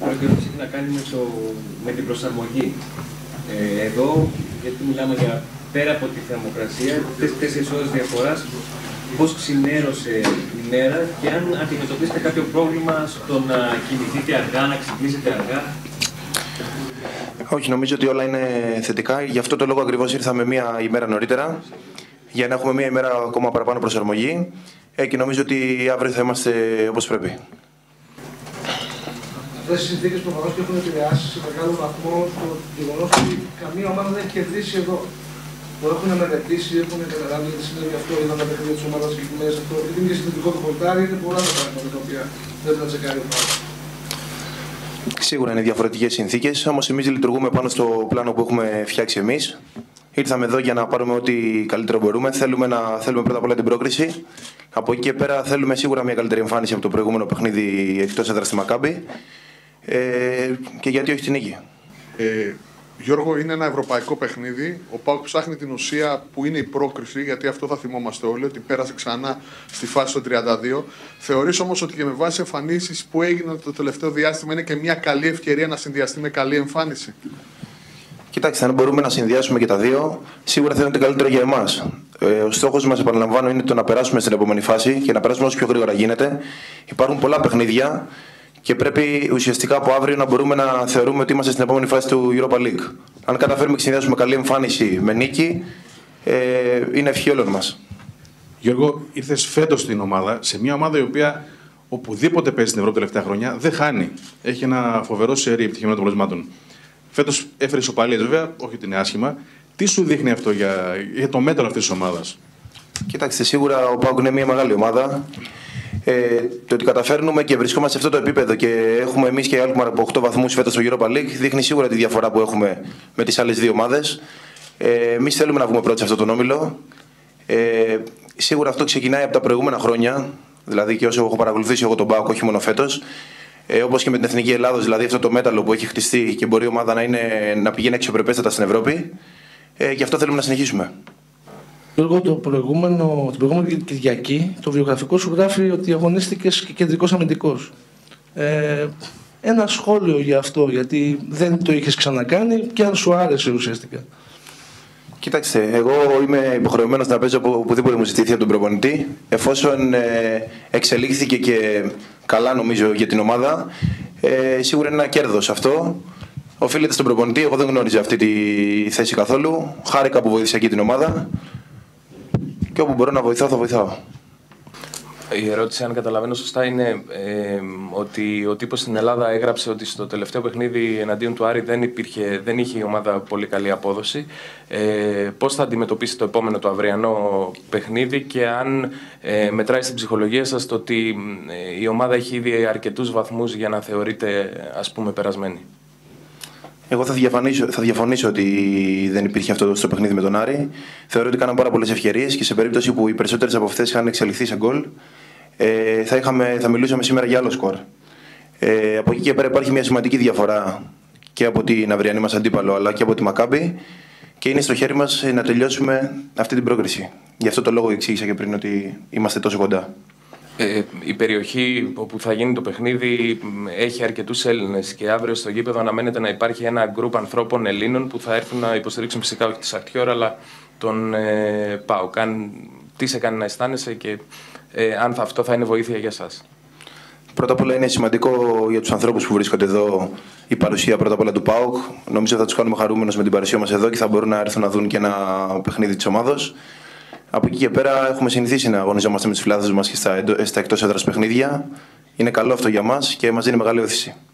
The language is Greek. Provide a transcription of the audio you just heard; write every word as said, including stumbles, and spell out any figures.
πρώτη ερώτηση έχει να κάνει με, το, με την προσαρμογή. Ε, εδώ, γιατί μιλάμε για πέρα από τη θερμοκρασία, τέσσερις ώρες διαφοράς, πώς ξυνέρωσε η μέρα και αν αντιμετωπίσετε κάποιο πρόβλημα στο να κοιμηθείτε αργά, να ξυπνήσετε αργά. Όχι, νομίζω ότι όλα είναι θετικά. Γι' αυτό το λόγο ακριβώς ήρθαμε μία ημέρα νωρίτερα, για να έχουμε μία ημέρα ακόμα παραπάνω προσαρμογή. Ε, και νομίζω ότι αύριο θα είμαστε όπως πρέπει. Αυτές οι συνθήκες προφανώς και έχουν επηρεάσει σε μεγάλο βαθμό το γεγονός ότι καμία ομάδα δεν έχει κερδίσει εδώ. Το έχουν μελετήσει, έχουν καταλάβει ότι συνέβη αυτό, είδαν τα παιχνίδια της ομάδας και κουμένες αυτό. Γιατί είναι και συνθετικό το χορτάρι, είναι πολλά τα πράγματα τα οποία δεν θα τσεκάρει ο Πάοκ. Σίγουρα είναι διαφορετικές συνθήκες, όμως εμείς λειτουργούμε πάνω στο πλάνο που έχουμε φτιάξει εμείς. Ήρθαμε εδώ για να πάρουμε ό,τι καλύτερο μπορούμε. Θέλουμε, να, θέλουμε πρώτα απ' όλα την πρόκριση. Από εκεί και πέρα θέλουμε σίγουρα μια καλύτερη εμφάνιση από το προηγούμενο παιχνίδι εκτός έδρας στη Μακάμπι. Ε, και γιατί όχι την νίκη. Ε, Γιώργο, είναι ένα ευρωπαϊκό παιχνίδι. Ο ΠΑΟΚ ψάχνει την ουσία που είναι η πρόκριση, γιατί αυτό θα θυμόμαστε όλοι, ότι πέρασε ξανά στη φάση των τριάντα δύο. Θεωρείς όμως ότι και με βάση εμφανίσεις που έγιναν το τελευταίο διάστημα είναι και μια καλή ευκαιρία να συνδυαστεί με καλή εμφάνιση? Κοιτάξτε, αν μπορούμε να συνδυάσουμε και τα δύο, σίγουρα θα είναι το καλύτερο για εμάς. Ε, ο στόχος μας, επαναλαμβάνω, είναι το να περάσουμε στην επόμενη φάση και να περάσουμε όσο πιο γρήγορα γίνεται. Υπάρχουν πολλά παιχνίδια και πρέπει ουσιαστικά από αύριο να μπορούμε να θεωρούμε ότι είμαστε στην επόμενη φάση του Europa League. Αν καταφέρουμε και συνδυάσουμε καλή εμφάνιση με νίκη, ε, είναι ευχή όλων μας. Γιώργο, ήρθες φέτος στην ομάδα, σε μια ομάδα η οποία οπουδήποτε παίζει στην Ευρώπη τελευταία χρόνια δεν χάνει. Έχει ένα φοβερό σερί επιτυχημένων των αποτελεσμάτων. Φέτος έφερε ισοπαλίες, βέβαια, όχι ότι είναι άσχημα. Τι σου δείχνει αυτό για, για το μέτρο αυτής της ομάδας? Κοιτάξτε, σίγουρα ο ΠΑΟΚ είναι μια μεγάλη ομάδα. Ε, το ότι καταφέρνουμε και βρισκόμαστε σε αυτό το επίπεδο και έχουμε εμείς και η Alkmaar από οκτώ βαθμούς φέτος στο Europa League δείχνει σίγουρα τη διαφορά που έχουμε με τις άλλες δύο ομάδες. Ε, εμείς θέλουμε να βγούμε πρώτοι σε αυτόν τον όμιλο. Ε, σίγουρα αυτό ξεκινάει από τα προηγούμενα χρόνια, δηλαδή και όσο έχω παρακολουθήσει εγώ τον ΠΑΟΚ, όχι μόνο φέτος. Ε, όπως και με την Εθνική Ελλάδος, δηλαδή αυτό το μέταλλο που έχει χτιστεί και μπορεί η ομάδα να, είναι, να πηγαίνει αξιοπρεπέστατα στην Ευρώπη. Ε, και αυτό θέλουμε να συνεχίσουμε. Γιώργο, το προηγούμενο, την προηγούμενη Κυριακή το βιογραφικό σου γράφει ότι αγωνίστηκες και κεντρικός αμυντικός. Ε, ένα σχόλιο για αυτό, γιατί δεν το είχες ξανακάνει και αν σου άρεσε ουσιαστικά. Κοιτάξτε, εγώ είμαι υποχρεωμένος να παίζω από οπουδήποτε μου ζητηθεί από τον προπονητή. Εφόσον ε, εξελίχθηκε και καλά νομίζω για την ομάδα, ε, σίγουρα είναι ένα κέρδος αυτό. Οφείλεται στον προπονητή, εγώ δεν γνώριζα αυτή τη θέση καθόλου. Χάρηκα που βοήθησα και την ομάδα. Και όπου μπορώ να βοηθάω, θα βοηθάω. Η ερώτηση, αν καταλαβαίνω σωστά, είναι ε, ότι ο τύπος στην Ελλάδα έγραψε ότι στο τελευταίο παιχνίδι εναντίον του Άρη δεν, υπήρχε, δεν είχε η ομάδα πολύ καλή απόδοση. Ε, πώς θα αντιμετωπίσει το επόμενο, το αυριανό παιχνίδι και αν ε, μετράει στην ψυχολογία σας το ότι ε, η ομάδα έχει ήδη αρκετούς βαθμούς για να θεωρείται, ας πούμε, περασμένη? Εγώ θα διαφωνήσω, θα διαφωνήσω ότι δεν υπήρχε αυτό στο παιχνίδι με τον Άρη. Θεωρώ ότι κάναμε πάρα πολλές ευκαιρίες και σε περίπτωση που οι περισσότερες από αυτές είχαν εξελιχθεί σε γκολ, ε, θα, είχαμε, θα μιλούσαμε σήμερα για άλλο σκορ. Ε, από εκεί και πέρα υπάρχει μια σημαντική διαφορά και από την αυριανή μας αντίπαλο αλλά και από τη Μακάμπι και είναι στο χέρι μας να τελειώσουμε αυτή την πρόκριση. Γι' αυτό το λόγο εξήγησα και πριν ότι είμαστε τόσο κοντά. Ε, η περιοχή όπου θα γίνει το παιχνίδι έχει αρκετούς Έλληνες και αύριο στο γήπεδο αναμένεται να υπάρχει ένα γκρουπ ανθρώπων Ελλήνων που θα έρθουν να υποστηρίξουν φυσικά όχι τη Σαχτιόρ αλλά τον ε, ΠΑΟΚ. Τι σε κάνει να αισθάνεσαι και ε, αν θα, αυτό θα είναι βοήθεια για σας? Πρώτα απ' όλα είναι σημαντικό για τους ανθρώπους που βρίσκονται εδώ η παρουσία πρώτα απ' όλα του ΠΑΟΚ. Νομίζω θα τους κάνουμε χαρούμενους με την παρουσία μας εδώ και θα μπορούν να έρθουν να δουν και ένα παιχνίδι της ομάδος. Από εκεί και πέρα έχουμε συνηθίσει να αγωνιζόμαστε με τους φιλάθλους μας και στα, στα εκτός έδρας παιχνίδια. Είναι καλό αυτό για μας και μας δίνει μεγάλη όθηση.